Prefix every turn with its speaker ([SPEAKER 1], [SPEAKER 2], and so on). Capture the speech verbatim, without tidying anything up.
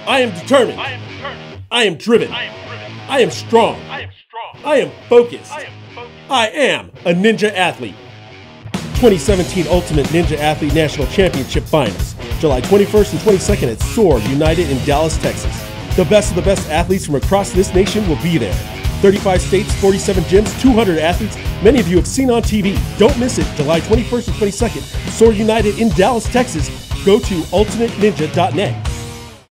[SPEAKER 1] I am determined.
[SPEAKER 2] I am determined.
[SPEAKER 1] I am driven.
[SPEAKER 2] I am driven.
[SPEAKER 1] I am strong.
[SPEAKER 2] I am strong.
[SPEAKER 1] I am focused.
[SPEAKER 2] I am focused.
[SPEAKER 1] I am a ninja athlete. twenty seventeen Ultimate Ninja Athlete National Championship Finals, July twenty-first and twenty-second at Soar United in Dallas, Texas. The best of the best athletes from across this nation will be there. thirty-five states, forty-seven gyms, two hundred athletes, many of you have seen on T V. Don't miss it, July twenty-first and twenty-second, Soar United in Dallas, Texas. Go to ultimate ninja dot net.